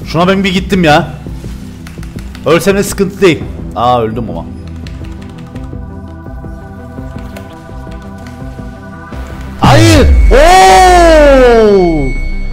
Şuna ben bir gittim ya. Ölsem de sıkıntı değil. Aa öldüm ama. Hayır. Oo!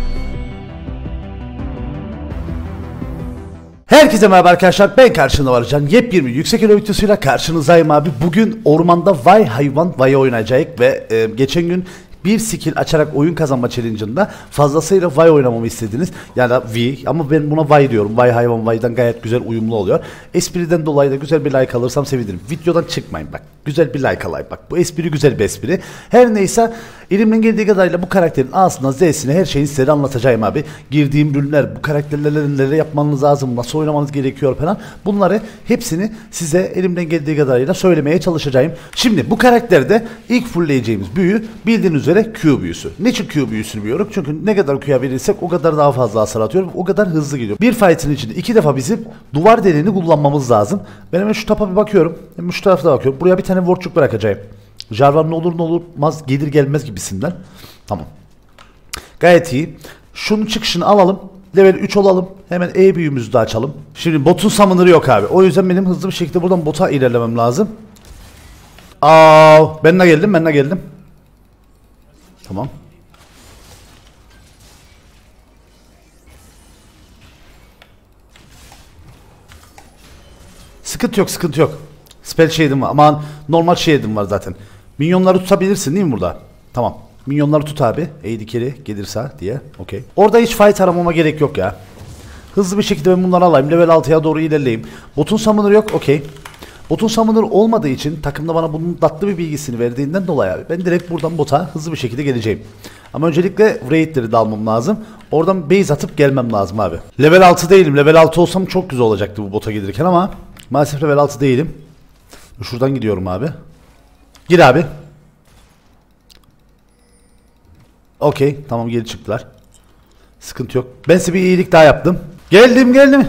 Herkese merhaba arkadaşlar, ben karşında varacağım. Yepyeni bir yüksek elo videosuyla karşınızdayım abi. Bugün ormanda vay hayvan vaya oynayacağız ve geçen gün bir skill açarak oyun kazanma challenge'ında fazlasıyla vay oynamamı istediniz. Yani V ama ben buna vay diyorum. Vay hayvan vaydan gayet güzel uyumlu oluyor. Espriden dolayı da güzel bir like alırsam sevinirim. Videodan çıkmayın bak. Güzel bir like alayım bak. Bu espri güzel bir espri. Her neyse elimden geldiği kadarıyla bu karakterin A'sından Z'sine her şeyi size anlatacağım abi. Girdiğim ürünler, bu karakterlerle neler yapmanız lazım, nasıl oynamanız gerekiyor falan. Bunları hepsini size elimden geldiği kadarıyla söylemeye çalışacağım. Şimdi bu karakterde ilk fullleyeceğimiz büyü bildiğiniz üzere Q büyüsü. Niçin Q büyüsünü biliyorum? Çünkü ne kadar Q'ya verirsek o kadar daha fazla hasar atıyor. O kadar hızlı gidiyor. Bir fight'in içinde 2 defa bizim duvar deliğini kullanmamız lazım. Ben hemen şu tapa bir bakıyorum. Hemen şu tarafta bakıyorum. Buraya bir tane wardçuk bırakacağım. Jarvan ne olur ne olmaz gelir gelmez gibisinden. Tamam. Gayet iyi. Şunun çıkışını alalım. Level 3 olalım. Hemen E büyümüzü de açalım. Şimdi botun summoner'ı yok abi. O yüzden benim hızlı bir şekilde buradan bota ilerlemem lazım. Ben de geldim. Tamam. Sıkıntı yok. Spell shade'im var. Aman normal shade'im var zaten. Minyonları tutabilirsin değil mi burada? Tamam. Minyonları tut abi. Eğdikeri gelirse diye. Okey. Orada hiç fight aramama gerek yok ya. Hızlı bir şekilde ben bunları alayım. Level 6'ya doğru ilerleyeyim. Botun summoner yok. Okey. Botun summoner olmadığı için takımda bana bunun tatlı bir bilgisini verdiğinden dolayı abi ben direkt buradan bota hızlı bir şekilde geleceğim. Ama öncelikle raidleri de almam lazım. Oradan base atıp gelmem lazım abi. Level 6 değilim. Level 6 olsam çok güzel olacaktı bu bota gelirken ama maalesef level 6 değilim. Şuradan gidiyorum abi. Gir abi. Okey. Tamam geri çıktılar. Sıkıntı yok. Ben size bir iyilik daha yaptım. Geldim.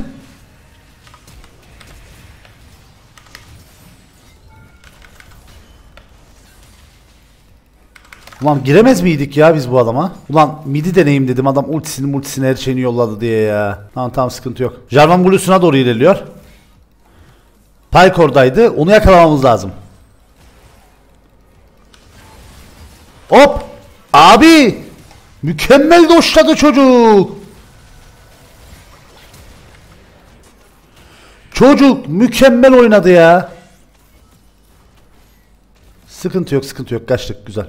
Ulan giremez miydik ya biz bu adama? Ulan midi deneyim dedim, adam ultisini her şeyini yolladı diye ya. Tamam sıkıntı yok. Jarvan Blue'suna doğru ilerliyor. Pyke oradaydı. Onu yakalamamız lazım. Hop! Abi! Mükemmel doşladı çocuk. Çocuk mükemmel oynadı ya. Sıkıntı yok. Kaçtık güzel.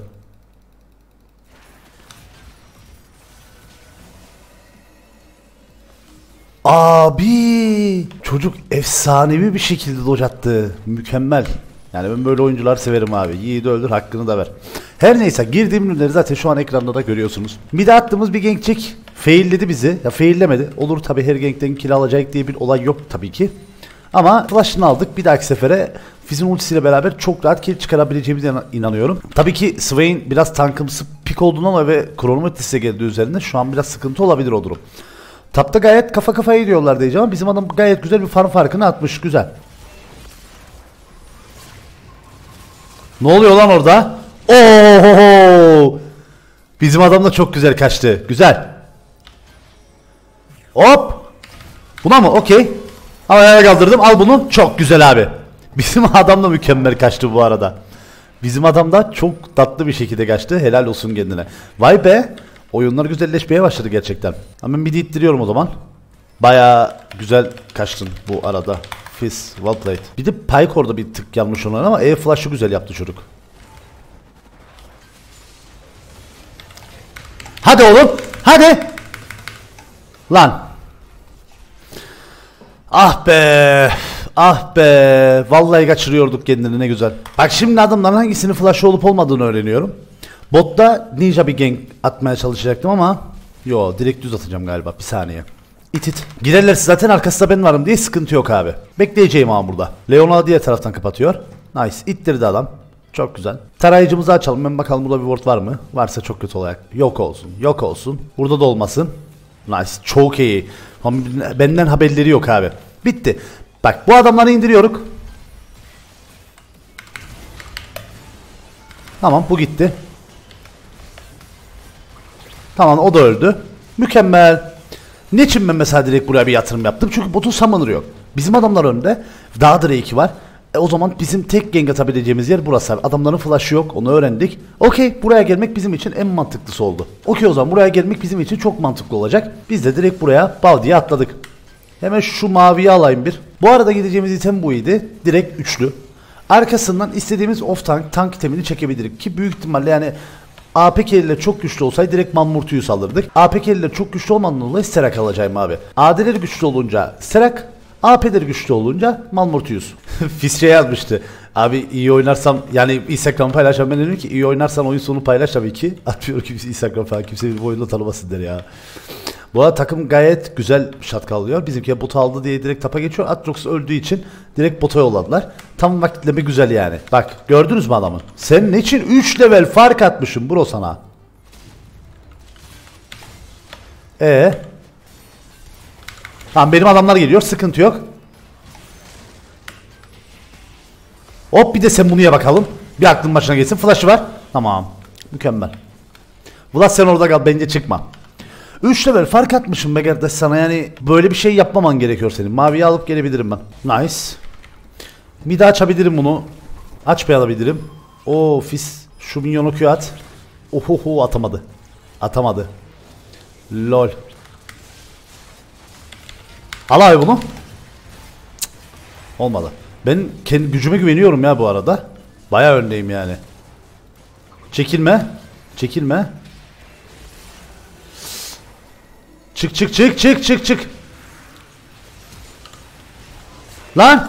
Abi çocuk efsanevi bir şekilde dodge attı. Mükemmel. Yani ben böyle oyuncular severim abi. Yiğidi öldür hakkını da ver. Her neyse girdiğim ürünleri zaten şu an ekranda da görüyorsunuz. Bir de attığımız bir gankçek failledi bizi. Ya faillemedi. Olur tabi her gankten kill alacak diye bir olay yok tabii ki. Ama flash'ını aldık. Bir dahaki sefere Fizz'in ultisiyle beraber çok rahat kill çıkarabileceğimize inanıyorum. Tabii ki Swain biraz tankımsı pik olduğundan ve kronometresi geldiği üzerinde şu an biraz sıkıntı olabilir o durum. Tapta gayet kafa kafaya gidiyorlar diyeceğim ama bizim adam gayet güzel bir farm farkını atmış. Güzel. Ne oluyor lan orada? Oho! Bizim adam da çok güzel kaçtı. Güzel. Hop! Buna mı? Okey. Havaya kaldırdım. Al bunu. Çok güzel abi. Bizim adam da mükemmel kaçtı bu arada. Bizim adam da çok tatlı bir şekilde kaçtı. Helal olsun kendine. Vay be. Oyunlar güzelleşmeye başladı gerçekten. Hemen midi ittiriyorum o zaman. Baya güzel kaçtın bu arada. Fizz, well played. Bir de Pyke orada bir tık yanlış olan ama E-Flash'ı güzel yaptı çocuk. Hadi oğlum. Hadi. Lan. Ah be. Vallahi kaçırıyorduk kendini, ne güzel. Bak şimdi adamların hangisinin flash olup olmadığını öğreniyorum. Botta ninja bir gank atmaya çalışacaktım ama direkt düz atacağım galiba. Bir saniye. İt. Girerlerse zaten arkasında ben varım diye sıkıntı yok abi. Bekleyeceğim ama burada. Leona diğer taraftan kapatıyor. Nice. İttirdi adam. Çok güzel. Tarayıcımızı açalım. Ben bakalım burada bir ward var mı? Varsa çok kötü olacak. Yok olsun. Burada da olmasın. Nice. Çok iyi. Benden haberleri yok abi. Bitti. Bak bu adamları indiriyoruz. Tamam bu gitti. Tamam o da öldü. Mükemmel. Niçin ben mesela direkt buraya bir yatırım yaptım? Çünkü botun summoner'ı yok. Bizim adamlar önde. Daha Drake'i var. O zaman bizim tek gank atabileceğimiz yer burası. Adamların flash'ı yok. Onu öğrendik. Okey, buraya gelmek bizim için en mantıklısı oldu. Okey, o zaman buraya gelmek bizim için çok mantıklı olacak. Biz de direkt buraya bal diye atladık. Hemen şu maviyi alayım bir. Bu arada gideceğimiz item bu idi. Direkt üçlü. Arkasından istediğimiz off tank itemini çekebiliriz. Ki büyük ihtimalle yani APK ile çok güçlü olsaydı direkt Manmurtu'yu salırdık. APK ile çok güçlü olmanın dolayı Sterak alacağım abi. AD'leri güçlü olunca Sterak, AP'leri güçlü olunca Malmurtuyuz. Fische yazmıştı. Abi iyi oynarsam, yani Instagram paylaşacağım, ben dedim ki iyi oynarsan oyun sonu paylaş tabii ki. Atmıyor kimse Instagram falan, kimse bir oyunda tanımasın der ya. Bu arada takım gayet güzel şat kalıyor. Bizimki bot aldı diye direkt tapa geçiyor. Atrox öldüğü için direkt bota yolladılar. Tam vakitleme güzel yani. Bak gördünüz mü adamı? Senin için 3 level fark atmışım bro sana. Tamam, benim adamlar geliyor, sıkıntı yok. Hop, bir de sen bunu ye bakalım. Bir aklın başına gelsin. Flash'ı var. Tamam. Mükemmel. Vlad sen orada kal, bence çıkma. 3 level fark atmışım be kardeş sana, yani böyle bir şey yapmaman gerekiyor senin. Maviyi alıp gelebilirim ben. Nice. Bir daha açabilirim bunu. Açmayabilirim. Oo fis. Şu minyonu Q at. Ohoho, atamadı. Atamadı. Lol. Al abi bunu. Cık. Olmadı. Ben kendi gücüme güveniyorum ya bu arada. Bayağı öndeyim yani. Çekilme. Çekilme. Çık çık çık çık çık çık. Lan.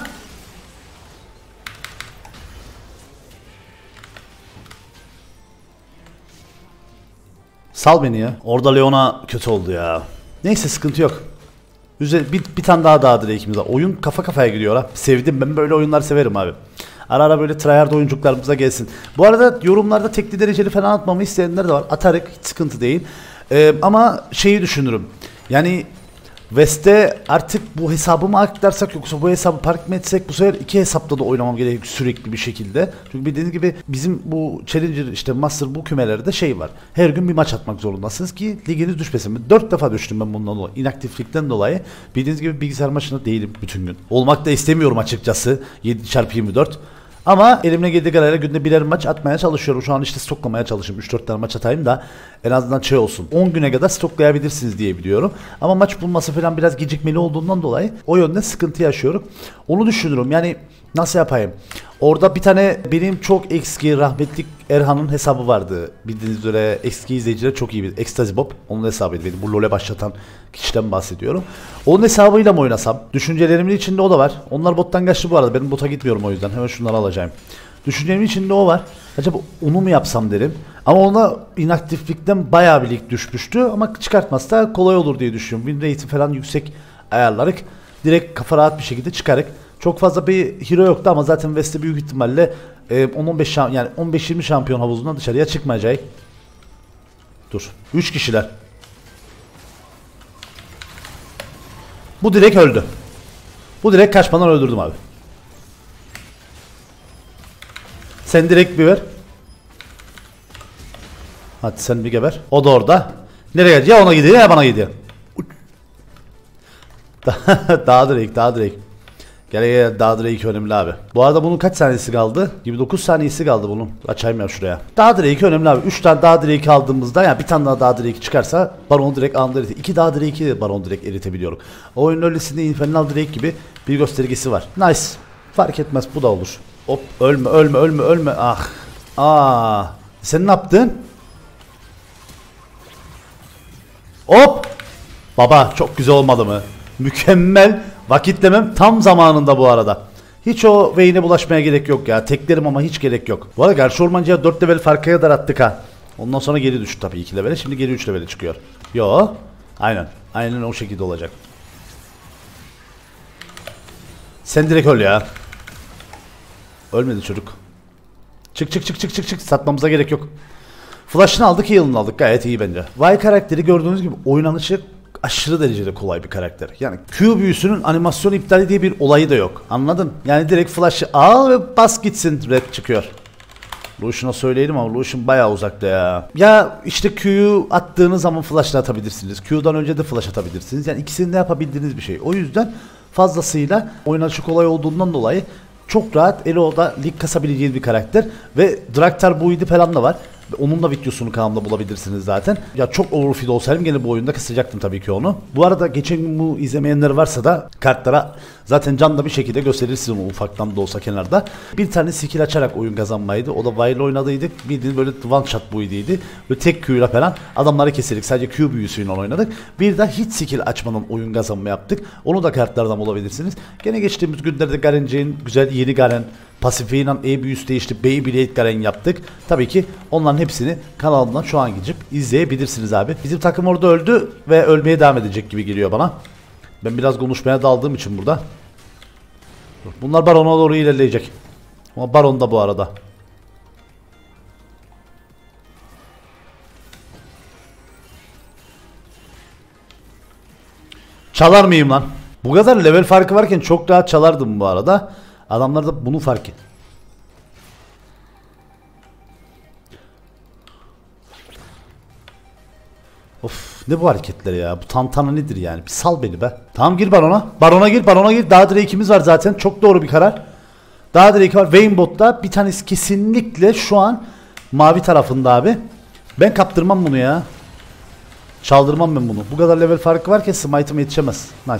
Sal beni ya. Orada Leona kötü oldu ya. Neyse, sıkıntı yok. Bir tane daha Drake'imiz var. Oyun kafa kafaya gidiyor ha. Sevdim, ben böyle oyunlar severim abi. Ara ara böyle tryhard oyuncuklarımıza gelsin. Bu arada yorumlarda tekli dereceli falan atmamı isteyenler de var. Atarık, hiç sıkıntı değil. Ama şeyi düşünürüm. Yani West'te artık bu hesabımı aktarsak, yoksa bu hesabı park mı etsek, bu sefer iki hesapta da oynamam gerekiyor sürekli bir şekilde. Çünkü bildiğiniz gibi bizim bu Challenger, işte Master, bu kümelerde şey var. Her gün bir maç atmak zorundasınız ki liginiz düşmesin. 4 defa düştüm ben bundan dolayı. İnaktiflikten dolayı. Bildiğiniz gibi bilgisayar maçında değilim bütün gün. Olmak da istemiyorum açıkçası. 7x24. Ama elimle geldiği kadarıyla günde birer maç atmaya çalışıyorum. Şu an işte stoklamaya çalışıyorum. 3-4 tane maç atayım da en azından şey olsun. 10 güne kadar stoklayabilirsiniz diye biliyorum. Ama maç bulması falan biraz gecikmeli olduğundan dolayı o yönde sıkıntı yaşıyorum. Onu düşünürüm. Yani nasıl yapayım? Orada bir tane benim çok eski rahmetli Erhan'ın hesabı vardı. Bildiğiniz üzere eski izleyiciler çok iyi bilir. Ecstasy Bob. Onun hesabıydı. Beni bu LoL'e başlatan kişiden bahsediyorum. Onun hesabıyla mı oynasam? Düşüncelerimin içinde o da var. Onlar bottan kaçtı bu arada. Benim bota gitmiyorum o yüzden. Hemen şunları alacağım. Düşüncelerim içinde o var. Acaba onu mu yapsam derim. Ama ona inaktiflikten bayağı bir lig düşmüştü. Ama çıkartması da kolay olur diye düşünüyorum. Win rate'i falan yüksek ayarlarık. Direkt kafa rahat bir şekilde çıkarık. Çok fazla bir hero yoktu ama zaten West'te büyük ihtimalle 10-15 yani 15-20 şampiyon havuzundan dışarıya çıkmayacak. Dur. 3 kişiler. Bu direkt öldü. Bu direkt kaçmadan öldürdüm abi. Sen direkt bir ver. Hadi sen bir geber. O da orada. Nereye gidiyor? Ya ona gidiyor ya bana gidiyor. Daha direkt. Gel daha Drake önemli abi. Bu arada bunun kaç saniyesi kaldı? 29 saniyesi kaldı bunun. Açayım ya şuraya. Daha Drake önemli abi. 3 tane daha Drake aldığımızda, yani bir tane daha Drake çıkarsa Baron direkt anında erite. 2 daha Drake'i de Baron direkt eritebiliyorum. O oyunun öylesinde Infernal Drake gibi bir göstergesi var. Nice. Fark etmez, bu da olur. Hop, ölme. Ah. Sen ne yaptın? Hop. Baba çok güzel olmadı mı? Mükemmel. Vakitlemem tam zamanında bu arada. Hiç o Vayne'e bulaşmaya gerek yok ya. Teklerim ama hiç gerek yok. Bu arada karşı ormancıya 4 level farka kadar attık ha. Ondan sonra geri düştü tabii 2 level'e. Şimdi geri 3 level'e çıkıyor. Yo. Aynen o şekilde olacak. Sen direkt öl ya. Ölmedi çocuk. Çık. Satmamıza gerek yok. Flash'ını aldık, heal'ını aldık. Gayet iyi bence. Vi karakteri gördüğünüz gibi oynanışı aşırı derecede kolay bir karakter. Yani Q büyüsünün animasyon iptali diye bir olayı da yok. Anladın? Yani direkt flash'ı al ve bas gitsin, red çıkıyor. Lucian'a söyleyelim ama Lucian bayağı uzakta ya. Ya işte Q'yu attığınız zaman flash'la atabilirsiniz. Q'dan önce de flash atabilirsiniz. Yani ikisini de yapabildiğiniz bir şey. O yüzden fazlasıyla oynanışı kolay olduğundan dolayı çok rahat Elo'da lig kasabileceğiniz bir karakter. Ve Draktar Build'i falan da var. Onun da videosunu kanalımda bulabilirsiniz zaten. Ya çok overfeed olsaydım gene bu oyunda kısacaktım tabii ki onu. Bu arada geçen gün bu izlemeyenler varsa da kartlara zaten Can da bir şekilde gösterirsiniz onu ufaktan da olsa kenarda. Bir tane skill açarak oyun kazanmaydı. O da Vayne oynadıydık. Bildiğin böyle one shot build'iydi. Böyle tek Q'yla falan adamları keserdik. Sadece Q büyüsüyle oynadık. Bir de hiç skill açmadan oyun kazanma yaptık. Onu da kartlardan bulabilirsiniz. Gene geçtiğimiz günlerde Garen'ciğin güzel yeni Garen pasifiyle E büyüsü değişti. Beyblade Garen yaptık. Tabii ki onların hepsini kanalımdan şu an gidip izleyebilirsiniz abi. Bizim takım orada öldü ve ölmeye devam edecek gibi geliyor bana. Ben biraz konuşmaya daldığım için burada. Bunlar Baron'a doğru ilerleyecek. Ama Baron da bu arada. Çalar mıyım lan? Bu kadar level farkı varken çok rahat çalardım bu arada. Adamlar da bunu fark et. Of ne bu hareketler ya? Bu tantana nedir yani? Bir sal beni be. Tamam gir Baron'a. Baron'a gir, Baron'a gir. Daha Drake'imiz var zaten. Çok doğru bir karar. Daha Drake var. Vayne botta. Bir tanesi kesinlikle şu an mavi tarafında abi. Ben kaptırmam bunu ya. Çaldırmam ben bunu. Bu kadar level farkı varken smite'ıma yetişemez. Nice.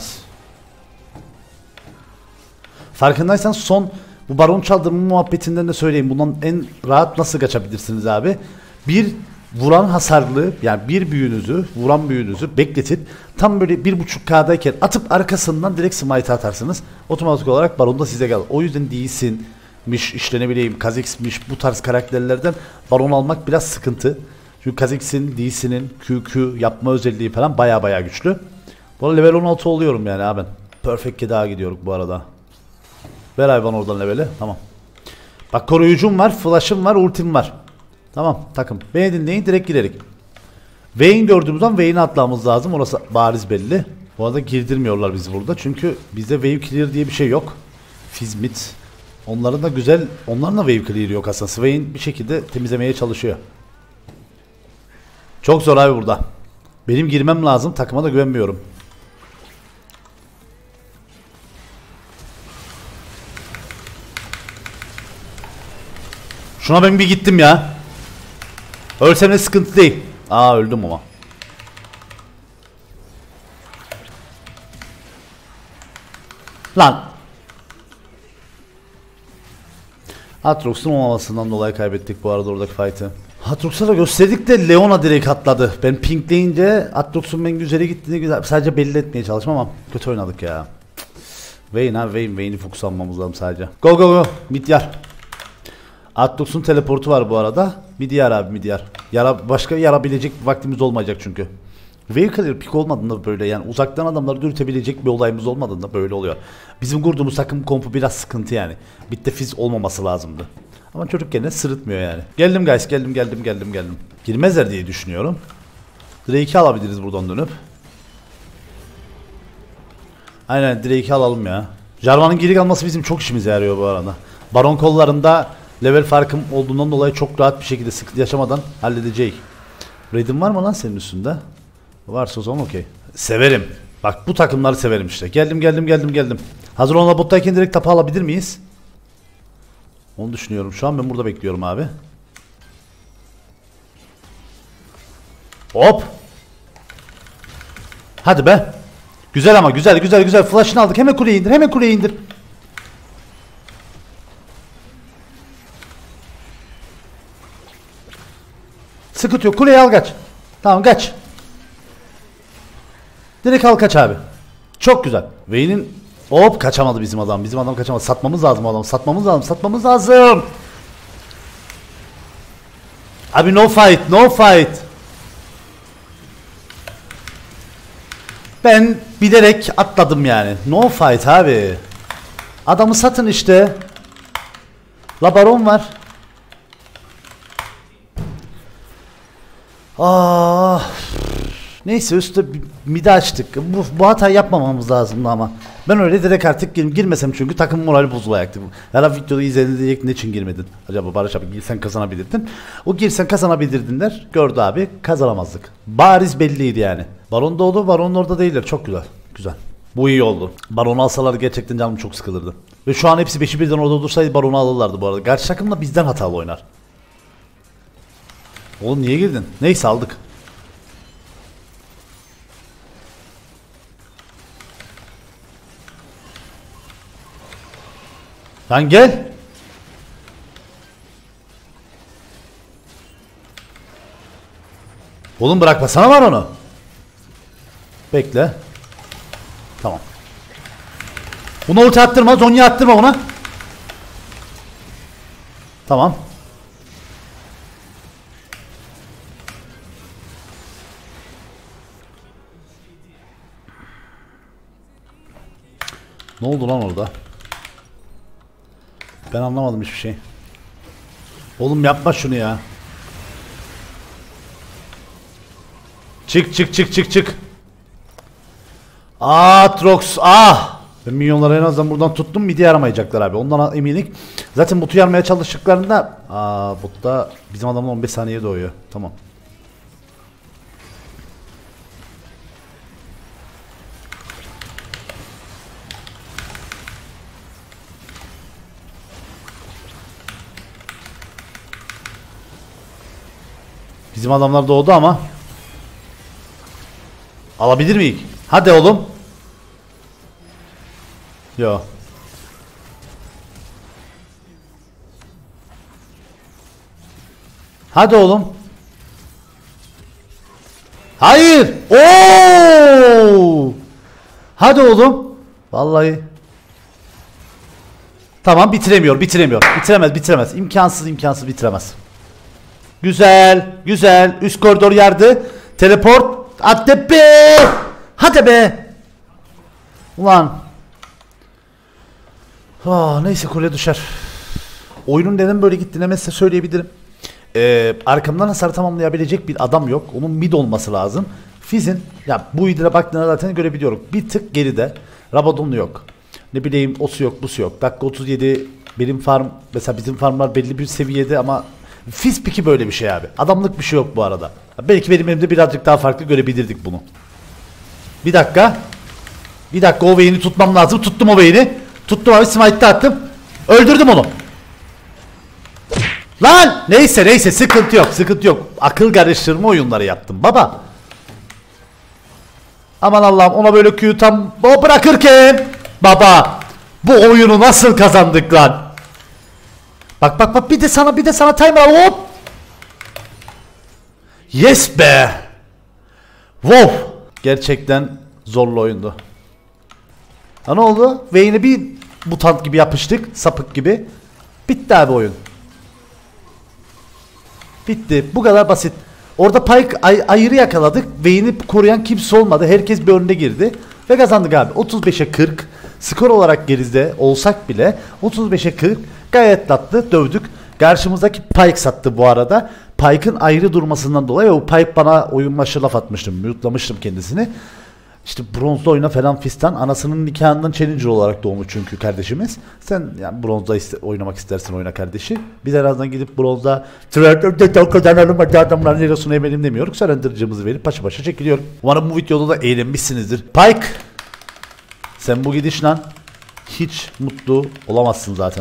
Farkındaysan son bu baron çaldırma muhabbetinden de söyleyeyim. Bundan en rahat nasıl kaçabilirsiniz abi? Bir vuran hasarlı yani bir büyünüzü vuran büyünüzü bekletip tam böyle 1.5K'dayken atıp arkasından direkt smite atarsınız. Otomatik olarak baron da size gelir. O yüzden değilsinmiş işte ne bileyim Kha'Zix'miş bu tarz karakterlerden baron almak biraz sıkıntı. Çünkü Kha'Zix'in, DC'nin QQ yapma özelliği falan baya güçlü. Bu arada level 16 oluyorum yani abi. Perfect'e daha gidiyoruz bu arada. Ver hayvan oradan leveli. Tamam. Bak koruyucum var, flash'ım var, ultim var. Tamam takım. Beni dinleyin direkt girelim. Vayne gördüğümüz zaman Vayne'e atlamamız lazım. Orası bariz belli. Bu arada girdirmiyorlar bizi burada. Çünkü bizde wave clear diye bir şey yok. Fizmit. Onların da güzel, onların da wave clear yok aslında. Swain bir şekilde temizlemeye çalışıyor. Çok zor abi burada. Benim girmem lazım. Takıma da güvenmiyorum. Şuna ben bir gittim ya. Ölsem de sıkıntı değil. Aa öldüm ama. Lan. Aatrox'un olmamasından dolayı kaybettik bu arada oradaki fight'ı. Aatrox'a da gösterdik de Leona direkt atladı. Ben pinkleyince Aatrox'un ben güzeli gittiğini güzel sadece belli etmeye çalıştım ama kötü oynadık ya. Vayne abi Vayne'i fokus almamız lazım sadece. Go go go. Midyar. Aatrox'un teleportu var bu arada. Midyar abi Midyar. Başka yarabilecek vaktimiz olmayacak çünkü. Wave clear pick olmadığında böyle yani uzaktan adamları dürtebilecek bir olayımız olmadığında böyle oluyor. Bizim kurduğumuz takım kompu biraz sıkıntı yani. Bitte fiz olmaması lazımdı. Ama çocuk gene sırıtmıyor yani. Geldim guys geldim. Girmezler diye düşünüyorum. Drake'i alabiliriz buradan dönüp. Aynen Drake'i alalım ya. Jarvan'ın geri kalması bizim çok işimize yarıyor bu arada. Baron kollarında level farkım olduğundan dolayı çok rahat bir şekilde sıkıntı yaşamadan halledecek. Raid'in var mı lan senin üstünde? Varsa o zaman okey. Severim. Bak bu takımları severim işte. Geldim. Hazır ona bottayken direkt tapa alabilir miyiz? Onu düşünüyorum. Şu an ben burada bekliyorum abi. Hop. Hadi be. Güzel ama güzel. Flash'ını aldık. Hemen kuleye indir. Sıkıntı yok. Kuleyi al kaç. Tamam kaç. Direkt al kaç abi. Çok güzel. Vayne'in hop kaçamadı bizim adam. Bizim adam kaçamadı. Satmamız lazım o adamı. Satmamız lazım. Abi no fight. Ben bilerek atladım yani. No fight abi. Adamı satın işte. La baron var. Neyse üstte midi açtık. Bu hatayı yapmamamız lazımdı ama. Ben öyle direkt artık girmesem çünkü takım morali bozulacaktı. Her videoda izledi diyecek ne için girmedin? Acaba Barış abi girsen kazanabilirdin. O girsen kazanabilirdinler. Gördü abi kazanamazdık. Bariz belliydi yani. Baron doğdu. Baron'un orada değiller. Çok güzel. Güzel. Bu iyi oldu. Baron'u alsalar gerçekten canım çok sıkılırdı. Ve şu an hepsi 5'i birden orada dursaydı Baron'u alırlardı bu arada. Karşı takım da bizden hatalı oynar. Oğlum niye girdin? Neyse aldık. Lan gel. Oğlum bırakmasana var onu. Bekle. Tamam. Buna ulti attırma, Zonya attırma ona. Tamam. Ne oldu lan orada? Ben anlamadım hiçbir şey. Oğlum yapma şunu ya. Çık çık çık çık çık. Aatrox ah. Ben milyonları en azından buradan tuttum, midi yaramayacaklar abi. Ondan eminik. Zaten botu yarmaya çalıştıklarında botta bizim adamın 15 saniye doğuyor. Tamam. Bizim adamlar doğdu ama alabilir miyik? Hadi oğlum. Yo. Hadi oğlum. Hayır. Oo! Hadi oğlum. Vallahi. Tamam bitiremiyor. Bitiremez. İmkansız bitiremez. Güzel. Üst koridor yardı. Teleport. Hadi be. Hadi be. Ulan. Neyse kule düşer. Oyunun neden böyle gittiğini mesela söyleyebilirim. Arkamdan hasar tamamlayabilecek bir adam yok. Onun mid olması lazım. Fizz'in ya bu idire baktığında zaten görebiliyorum. Bir tık geride. Rabadon'u yok. Ne bileyim osu yok, busu yok. Dakika 37 benim farm mesela bizim farmlar belli bir seviyede ama Fizz piki böyle bir şey abi. Adamlık bir şey yok bu arada. Belki benim elimde birazcık daha farklı görebilirdik bunu. Bir dakika o Vayne'i tutmam lazım. Tuttum o Vayne'i. Tuttum abi, smite'de attım. Öldürdüm onu. Lan neyse sıkıntı yok. Akıl karıştırma oyunları yaptım baba. Aman Allah'ım, ona böyle Q'yu tam o bırakırken baba bu oyunu nasıl kazandık lan? Bak bir de sana timer hop. Yes be. Wow. Gerçekten zorlu oyundu. Ha ne oldu? Vayne'e bir mutant gibi yapıştık, sapık gibi. Bitti abi oyun. Bitti. Bu kadar basit. Orada Pyke ayırı yakaladık. Vayne'i koruyan kimse olmadı. Herkes bir önüne girdi. Ve kazandık abi. 35'e 40. Skor olarak geride olsak bile 35'e 40. Gayet tatlı dövdük. Karşımızdaki Pyke sattı bu arada. Pyke'ın ayrı durmasından dolayı o Pyke bana oyun başı laf atmıştım. Mute'lamıştım kendisini. İşte bronzda oyna falan fistan. Anasının nikahından challenger olarak doğmuş çünkü kardeşimiz. Sen yani bronzda oynamak istersin, oyna kardeşi. Biz en azından gidip bronzda kazanalım hadi adamların hero'sunu emelim demiyoruz. Surrender'cımızı verip paşa paşa çekiliyorum. Umarım bu videoda da eğlenmişsinizdir. Pyke, sen bu gidişle hiç mutlu olamazsın zaten.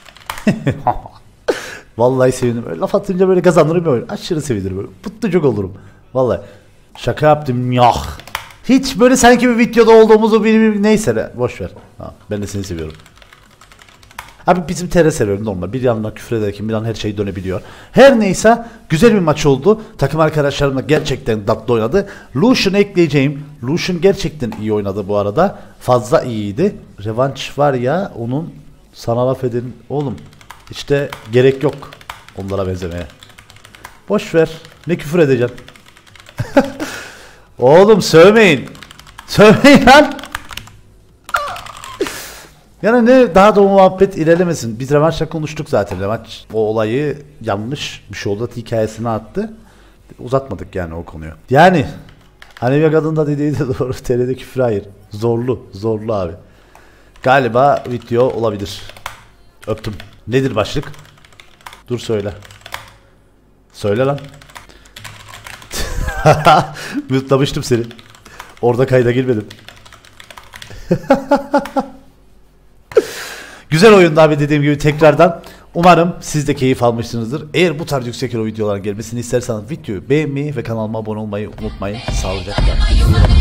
Vallahi sevindim. Böyle laf atınca böyle kazanırım ya oyun. Aşırı sevinirim böyle. Mutlucuk olurum. Vallahi. Şaka yaptım. Yah. Hiç böyle sanki bir videoda olduğumuzu neyse de boş ver. Ha, ben de seni seviyorum. Abi bizim TR seviyorum normal. Bir yandan küfür ederken bir yandan her şey dönebiliyor. Her neyse güzel bir maç oldu. Takım arkadaşlarımla gerçekten tatlı oynadı. Lucian'ı ekleyeceğim. Lucian gerçekten iyi oynadı bu arada. Fazla iyiydi. Revanş var ya onun, sana laf edin oğlum. İşte gerek yok onlara benzemeye. Boş ver. Ne küfür edeceğim. Oğlum sövmeyin. Sövmeyin lan. Yani ne daha da o muhabbet ilerlemesin. Biz revanşla konuştuk zaten. Revanş o olayı yanlış bir şey oldu. Hikayesine attı. Uzatmadık yani o konuyu. Yani Anime kadında dediği de doğru. TR'de küfür hayır. Zorlu abi. Galiba video olabilir. Öptüm. Nedir başlık? Dur söyle. Söyle lan. Mutlamıştım seni. Orada kayda girmedim. Güzel oyundu abi, dediğim gibi tekrardan. Umarım siz de keyif almışsınızdır. Eğer bu tarz yüksek elo videoların gelmesini isterseniz videoyu beğenmeyi ve kanalıma abone olmayı unutmayın. Sağlıcakla.